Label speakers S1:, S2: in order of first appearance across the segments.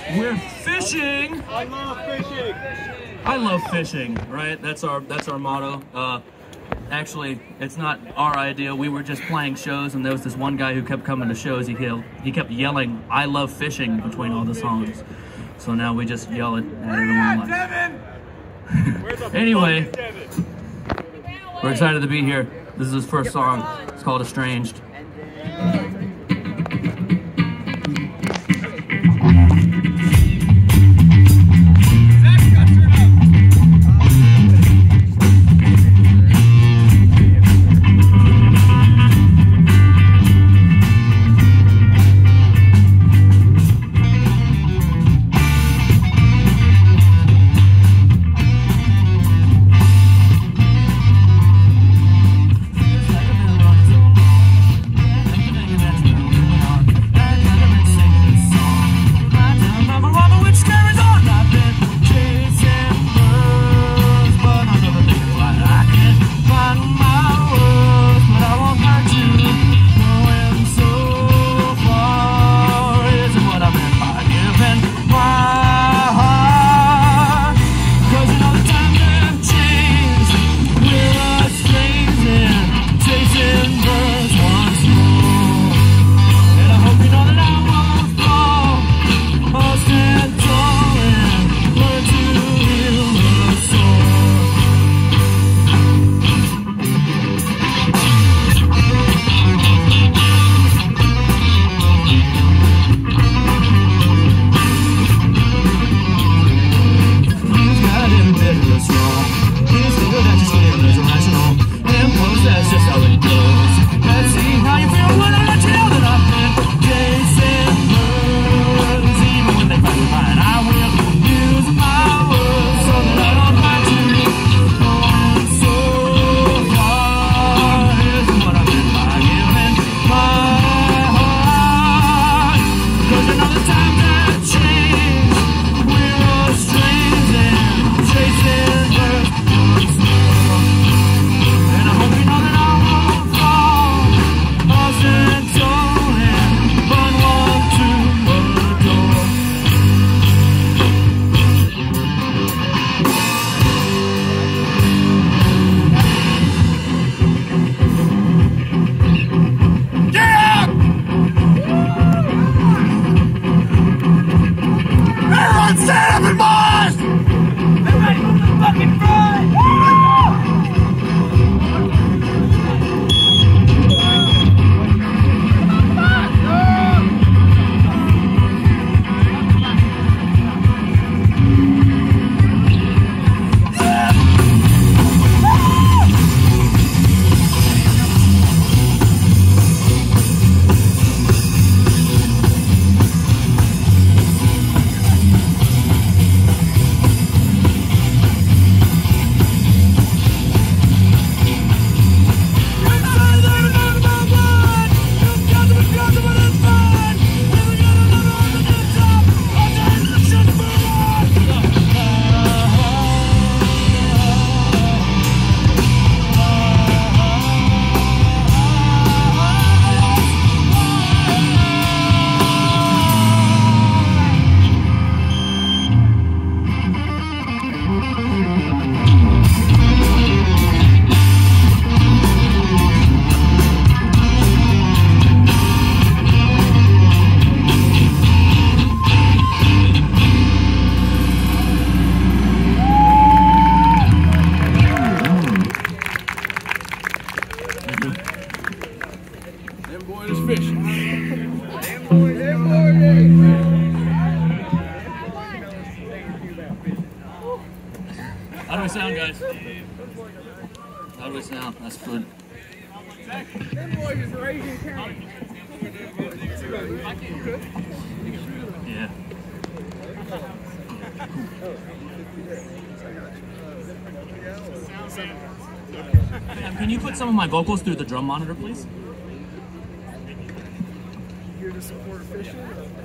S1: We're fishing.
S2: I love fishing.
S1: I love fishing, right? That's our motto. Actually, it's not our idea. We were just playing shows, and there was this one guy who kept coming to shows. He kept yelling, "I love fishing" between all the songs. So now we just yell it at everyone. Anyway, we're excited to be here. This is his first song. It's called "Estranged." How do we sound, guys? How do we sound? That's good. Yeah. Can you put some of my vocals through the drum monitor, please?
S2: Here to support fishing?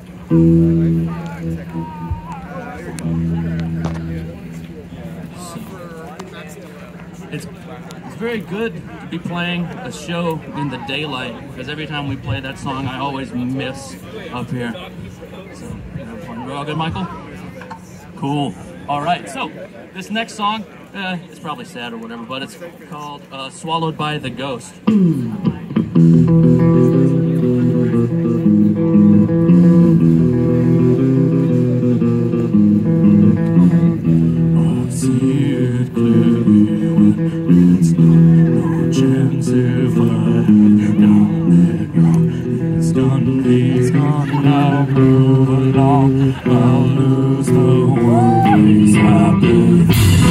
S1: It's very good to be playing a show in the daylight, because every time we play that song, I always miss up here. So, have fun. We're all good, Michael? Cool. All right, so this next song, it's probably sad or whatever, but it's called Swallowed by the Ghost. I see it clearly when it's no chance if I have done it wrong. It's done, it's gone now, move along. I'll lose the worries happen.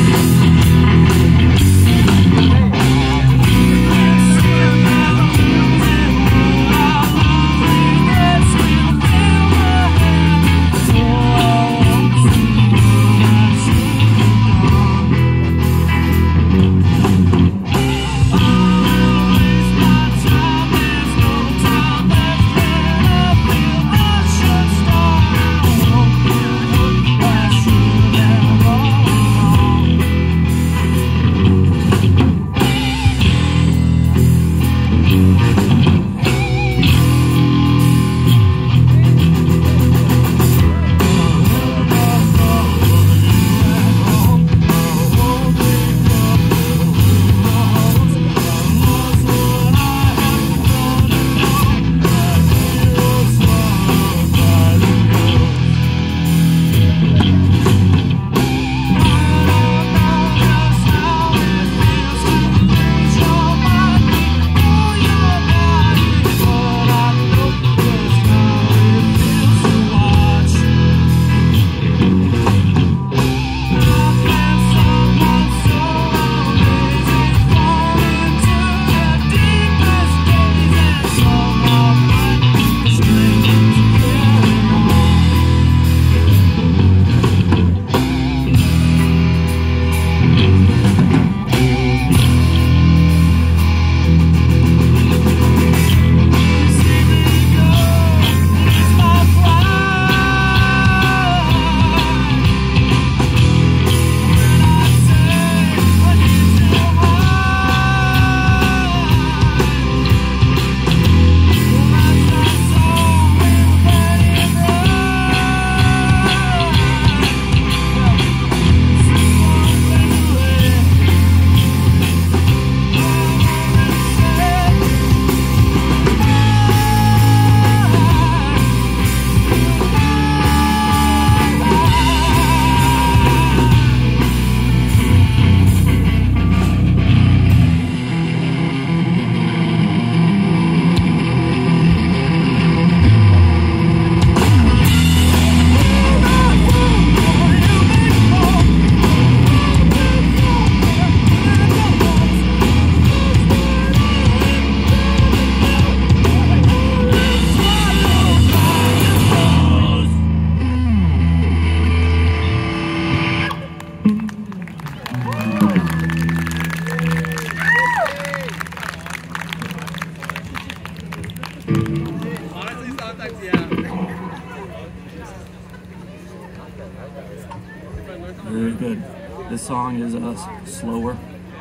S1: Very good. This song is slower.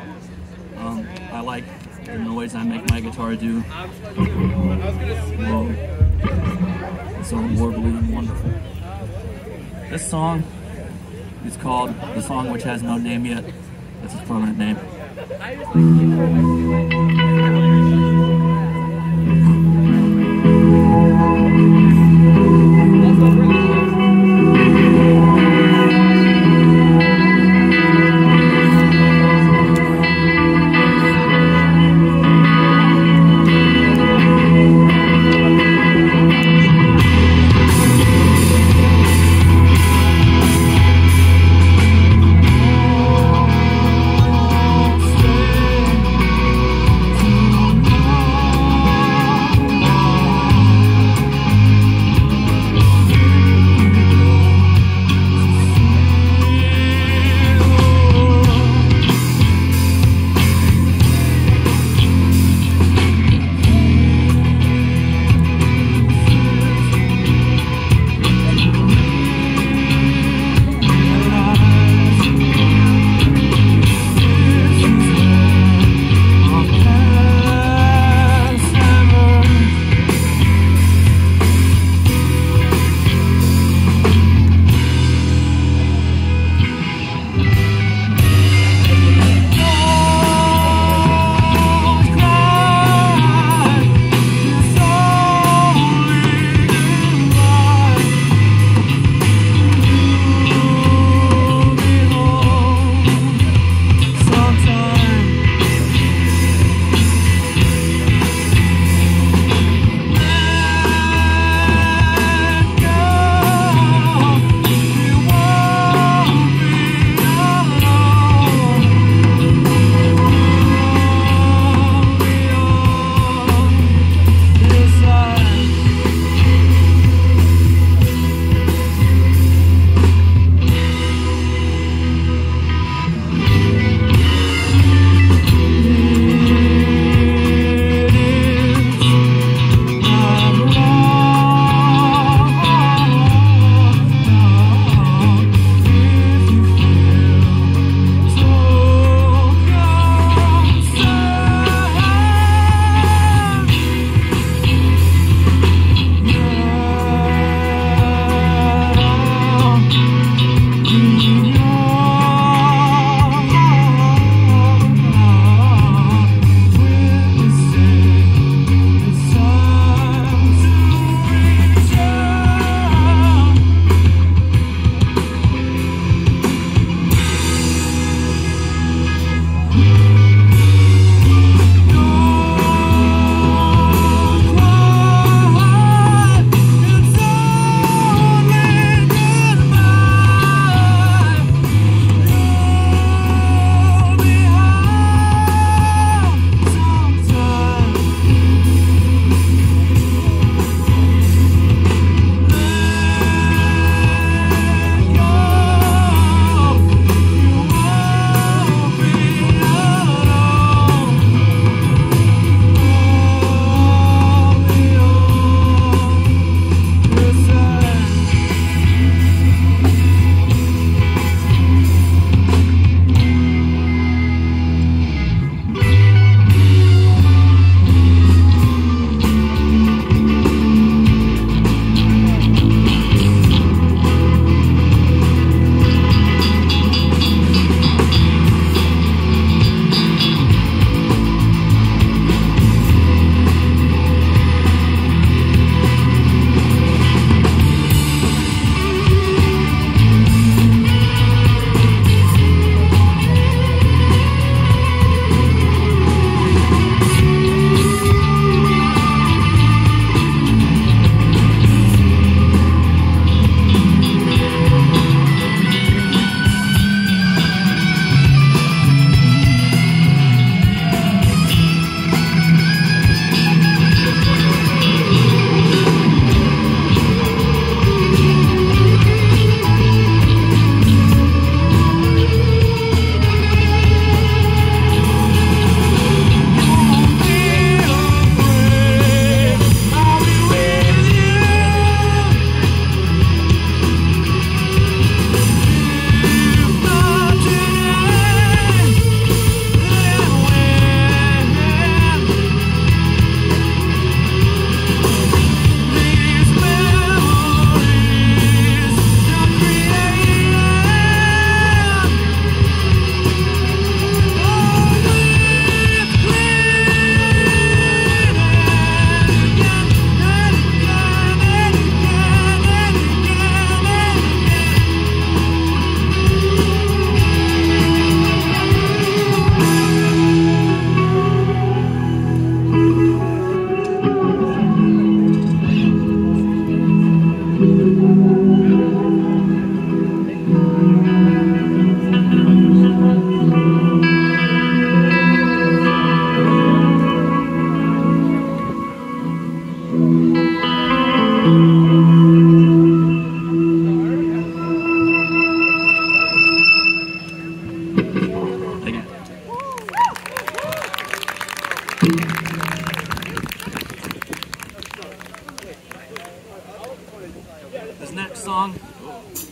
S1: I like the noise I make my guitar do. Whoa. It's so warbly and wonderful. This song is called The Song Which Has No Name Yet. That's its permanent name.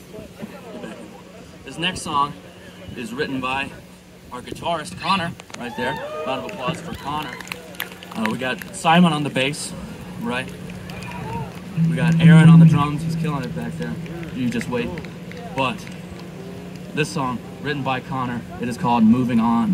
S1: This next song is written by our guitarist, Connor, right there. Round of applause for Connor. We got Simon on the bass, right? We got Aaron on the drums. He's killing it back there. You just wait. But this song, written by Connor, it is called Moving On.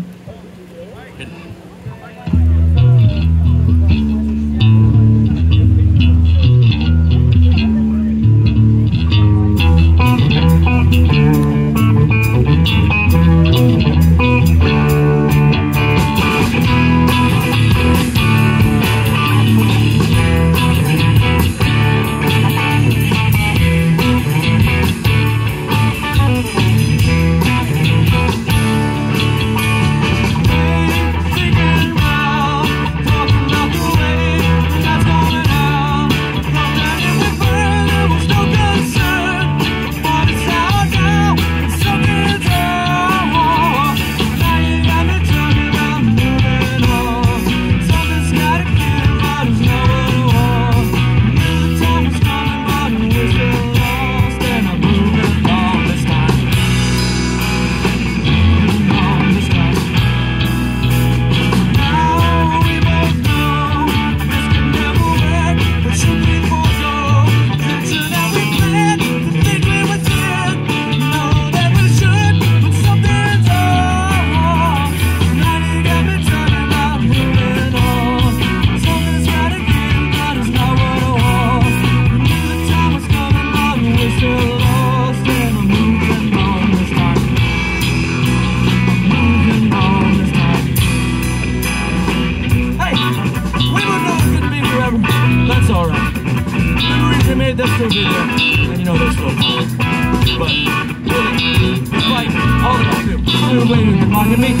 S1: That's still good there, and you know they're still cold. But really, it's like all of us do. Everybody who's been mocking me,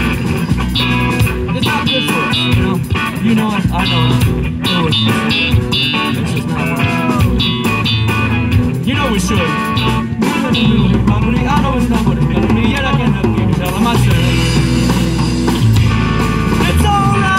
S1: it's not good for us, you know? You know it, I know it. It's just not right. You know we should. We're in the middle of the property. I know it's not what it's gonna be, yet I can't help you tell them I said it. It's alright.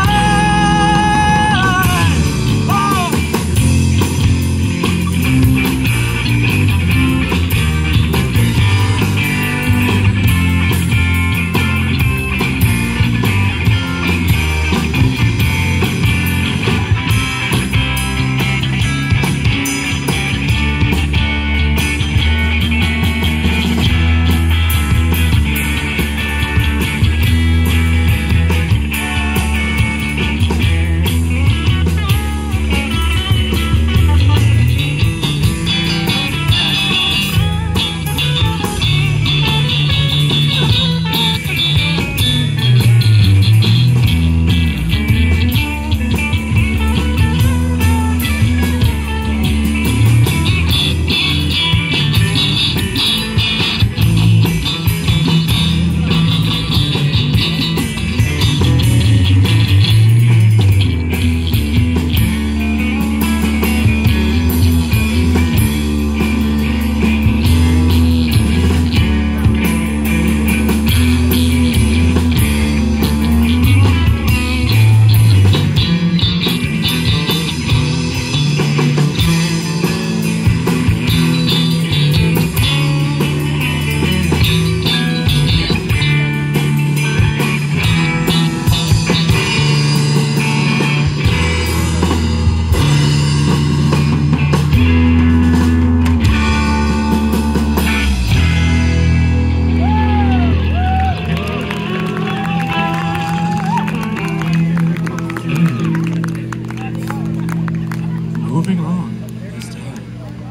S1: Moving on this time.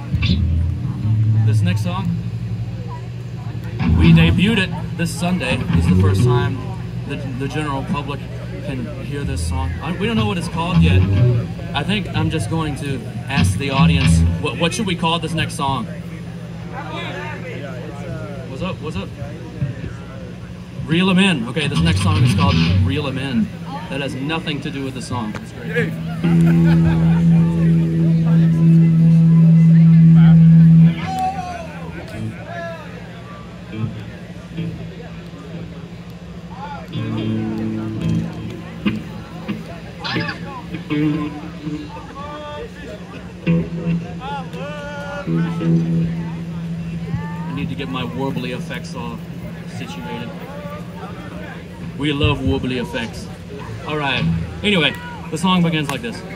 S1: This next song, we debuted it this Sunday. This is the first time the general public can hear this song. We don't know what it's called yet. I think I'm just going to ask the audience, what should we call this next song? What's up? What's up? Reel 'em in. Okay, this next song is called Reel 'em in. That has nothing to do with the song. It's great. need to get my warbly effects all situated. We love warbly effects. All right. Anyway, the song begins like this.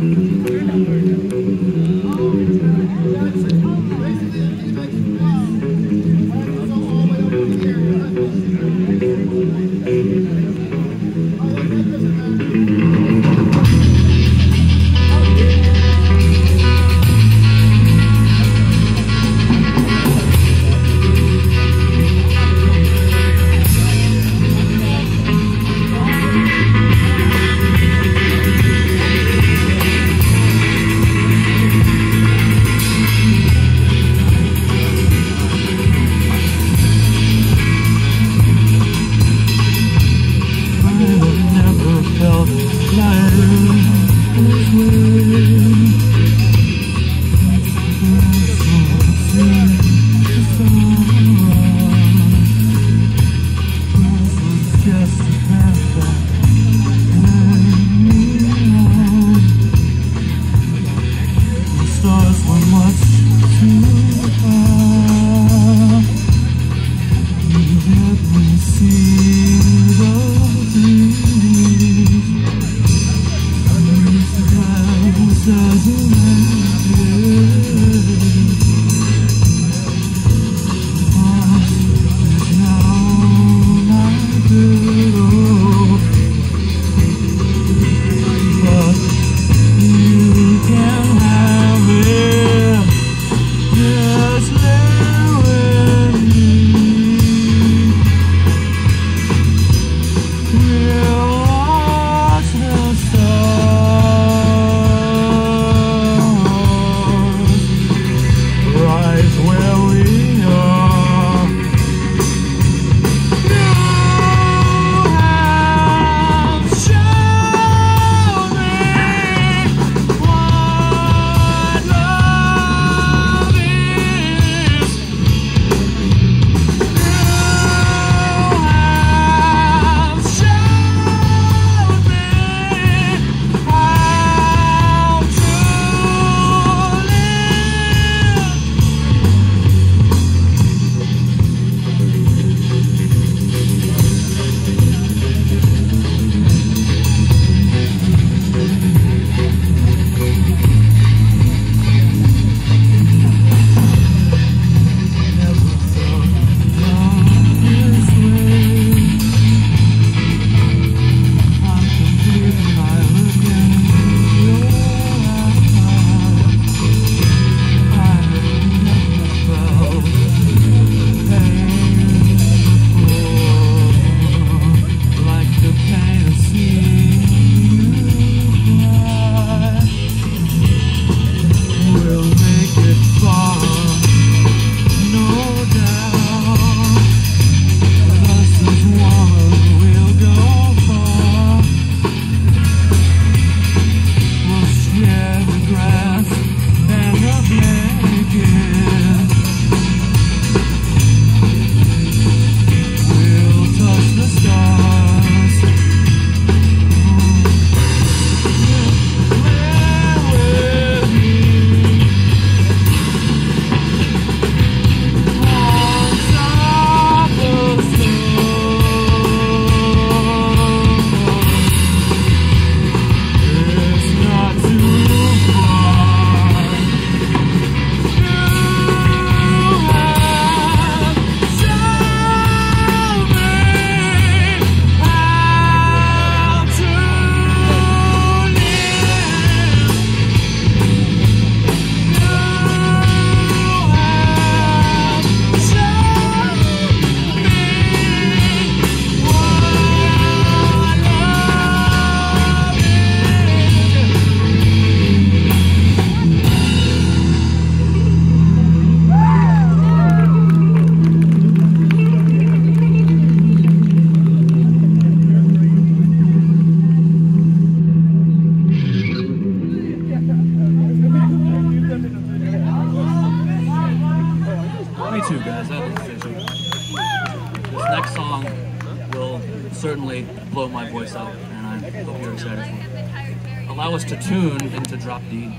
S1: certainly blow my voice out, and I hope you're excited for it. Allow us to tune into drop D.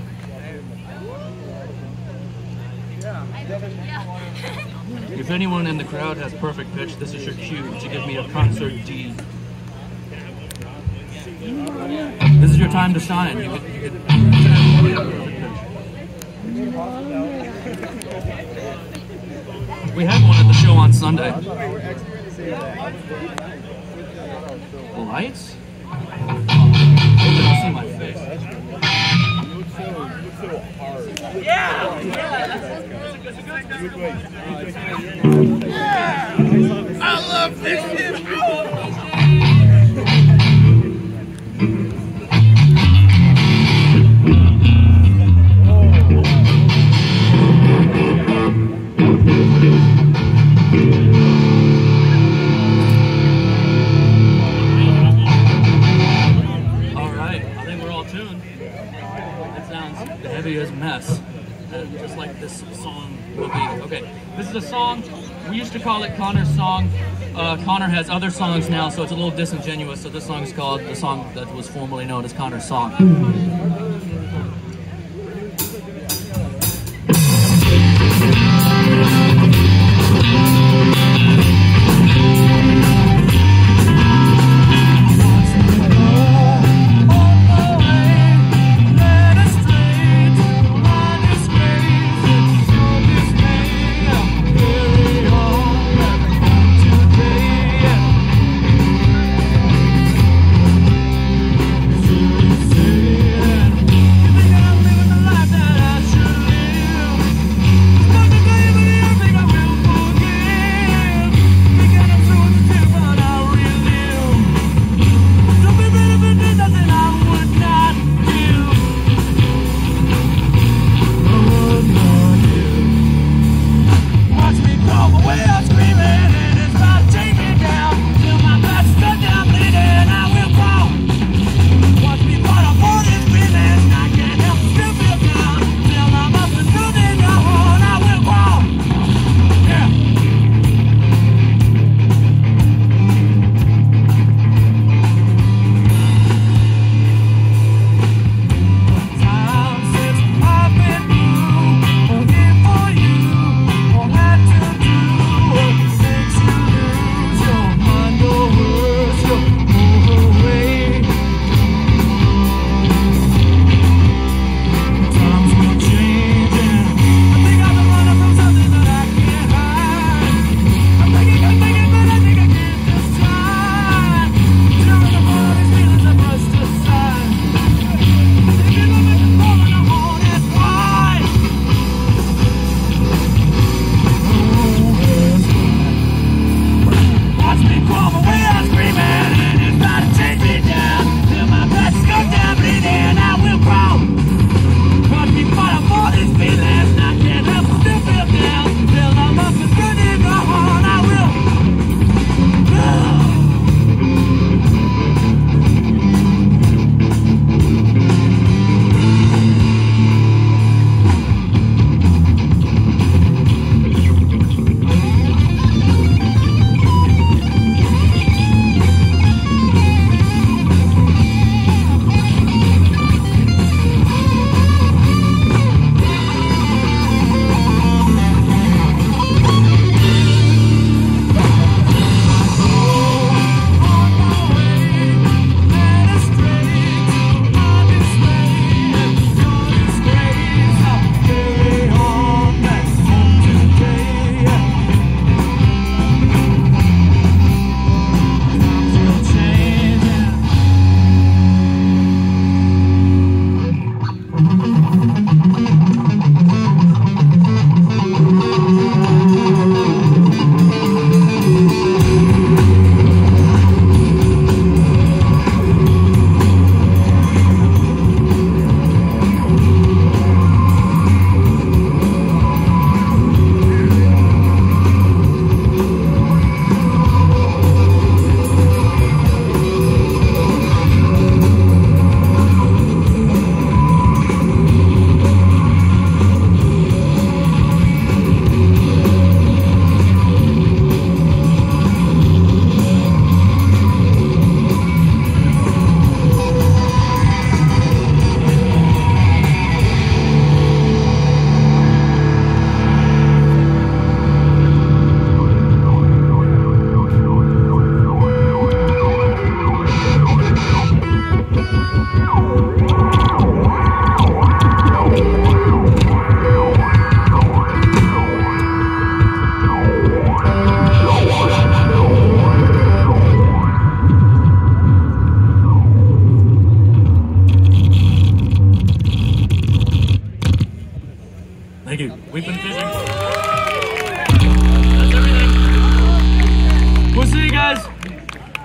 S1: If anyone in the crowd has perfect pitch, this is your cue to give me a concert D. This is your time to shine. You could we had one at the show on Sunday. Lights? They don't see my face.
S2: I love this shit.
S1: Heavy as mess, just like this song will be. Okay, this is a song, we used to call it Connor's song. Connor has other songs now, so it's a little disingenuous, so this song is called the song that was formerly known as Connor's song.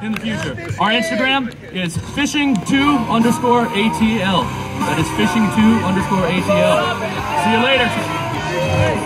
S1: in the future. Our Instagram is fishing2_ATL. That is fishing2_ATL. See you later.